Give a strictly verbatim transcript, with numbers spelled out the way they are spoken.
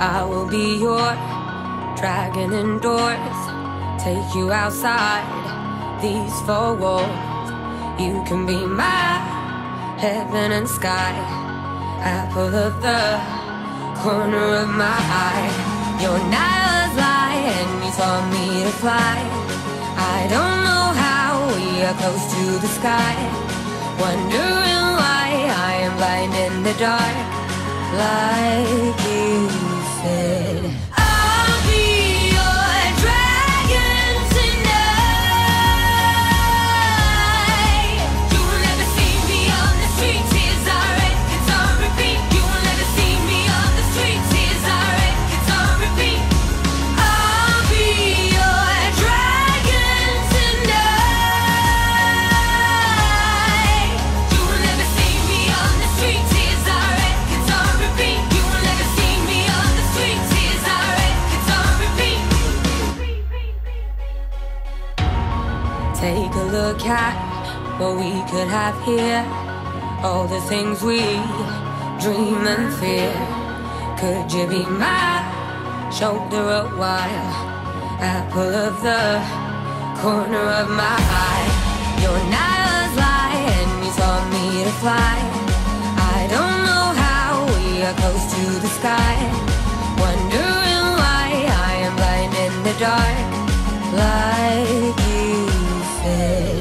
I will be your dragon indoors, take you outside these four walls. You can be my heaven and sky, apple of the corner of my eye. Your night was light and you taught me to fly. I don't know how we are close to the sky, wondering why I am blind in the dark. Like you said, I'll be your dragon tonight. You will never see me on the street, tears are red, it's on repeat. You will never see me on the street, tears are red, it's on repeat. I'll be your dragon tonight. You will never see me on the street, tears are red, it's on repeat. You will never see me on the street, tears are red, it's on repeat. Take a look at what we could have here, all the things we dream and fear. Could you be my shoulder a while, apple of the corner of my eye? Your night was light and you taught me to fly. I don't know how we are close to the sky, wondering why I am blind in the dark. Like you said,